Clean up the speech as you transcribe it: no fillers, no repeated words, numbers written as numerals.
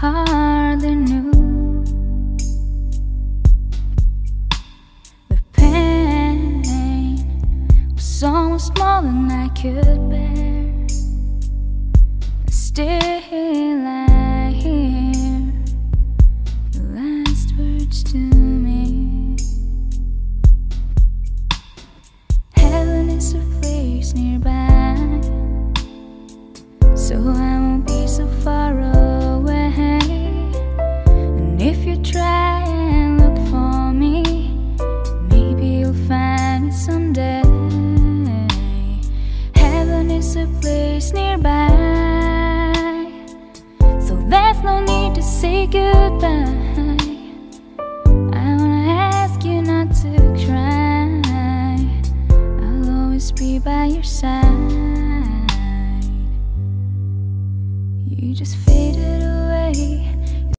hardly knew the pain was so much more than I could bear. Still I hear the last words to me. Heaven is a place nearby, so I won't be so far away. And if you try and look for me, maybe you'll find me someday. Heaven is a place nearby, so there's no need to say goodbye. I wanna ask you not to cry, I'll always be by your side.